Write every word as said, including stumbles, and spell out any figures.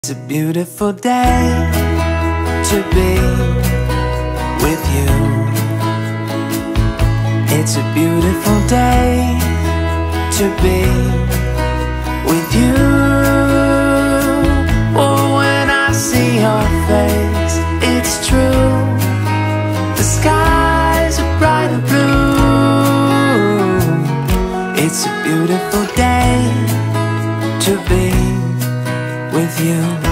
It's a beautiful day to be with you. It's a beautiful day to be with you. Oh, when I see your face, it's true. The skies are bright and blue. It's a beautiful day to be with you.